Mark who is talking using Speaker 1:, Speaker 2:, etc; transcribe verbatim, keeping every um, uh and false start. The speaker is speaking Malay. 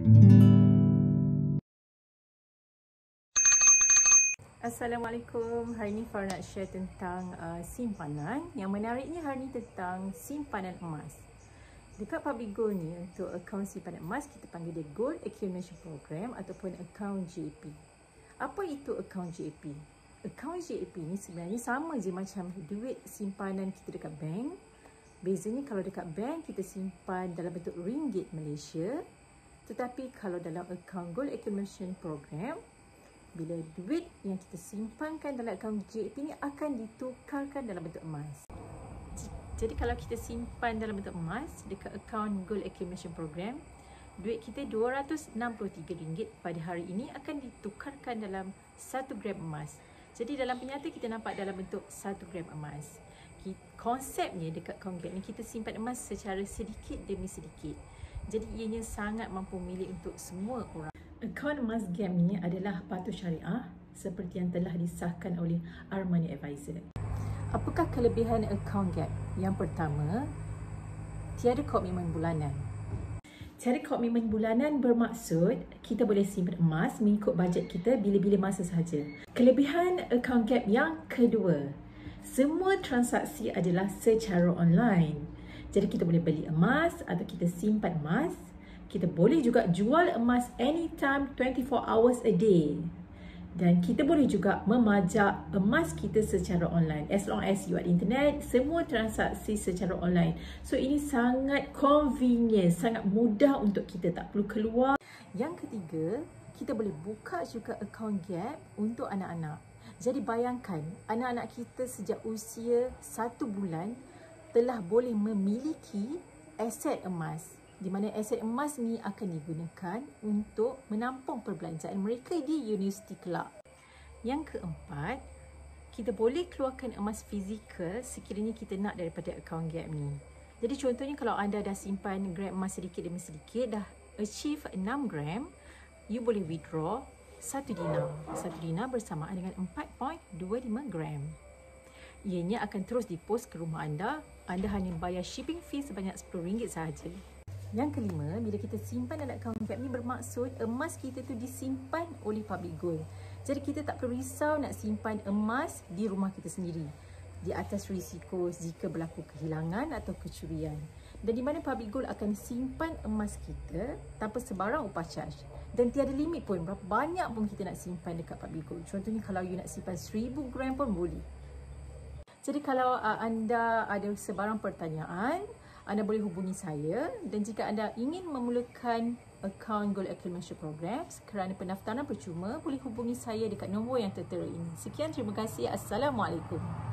Speaker 1: Assalamualaikum. Hari ini Farah nak share tentang uh, simpanan. Yang menariknya hari ini tentang simpanan emas. Dekat Public Gold ni, untuk akaun simpanan emas kita panggil dia Gold Accumulation Program ataupun akaun G A P. Apa itu akaun G A P? Akaun G A P ni sebenarnya sama je macam duit simpanan kita dekat bank. Bezanya kalau dekat bank kita simpan dalam bentuk ringgit Malaysia, tetapi kalau dalam akaun Gold Accumulation Program, bila duit yang kita simpankan dalam akaun G A P ni akan ditukarkan dalam bentuk emas. Jadi kalau kita simpan dalam bentuk emas dekat akaun Gold Accumulation Program, duit kita dua ratus enam puluh tiga ringgit pada hari ini akan ditukarkan dalam satu gram emas. Jadi dalam penyata kita nampak dalam bentuk satu gram emas. Konsepnya dekat akaun G A P ni kita simpan emas secara sedikit demi sedikit. Jadi ianya sangat mampu milik untuk semua orang. Akaun emas G A P ni adalah patuh syariah seperti yang telah disahkan oleh Armani Advisor. Apakah kelebihan akaun G A P? Yang pertama, tiada komitmen bulanan. Tiada komitmen bulanan bermaksud kita boleh simpan emas mengikut bajet kita bila-bila masa sahaja. Kelebihan akaun G A P yang kedua, semua transaksi adalah secara online. Jadi kita boleh beli emas atau kita simpan emas. Kita boleh juga jual emas anytime twenty four hours a day. Dan kita boleh juga memajak emas kita secara online. As long as you ada internet, semua transaksi secara online. So ini sangat convenient, sangat mudah untuk kita, tak perlu keluar. Yang ketiga, kita boleh buka juga akaun G A P untuk anak-anak. Jadi bayangkan, anak-anak kita sejak usia satu bulan telah boleh memiliki aset emas, di mana aset emas ni akan digunakan untuk menampung perbelanjaan mereka di universiti kelak. Yang keempat, kita boleh keluarkan emas fizikal sekiranya kita nak daripada akaun G A P ni. Jadi contohnya kalau anda dah simpan gram emas sedikit demi sedikit, dah achieve enam gram, you boleh withdraw satu dinar. satu dinar bersamaan dengan empat perpuluhan dua lima gram. Ianya akan terus dipost ke rumah anda. Anda hanya bayar shipping fee sebanyak sepuluh ringgit sahaja. Yang kelima, bila kita simpan dalam akaun G A P ni bermaksud emas kita tu disimpan oleh Public Gold. Jadi kita tak perlu risau nak simpan emas di rumah kita sendiri, di atas risiko jika berlaku kehilangan atau kecurian. Dan di mana Public Gold akan simpan emas kita tanpa sebarang upah charge. Dan tiada limit pun berapa banyak pun kita nak simpan dekat Public Gold. Contohnya kalau you nak simpan seribu gram pun boleh. Jadi kalau uh, anda ada sebarang pertanyaan, anda boleh hubungi saya. Dan jika anda ingin memulakan akaun Gold Accumulation Program kerana pendaftaran percuma, boleh hubungi saya dekat nombor yang tertera ini. Sekian, terima kasih. Assalamualaikum.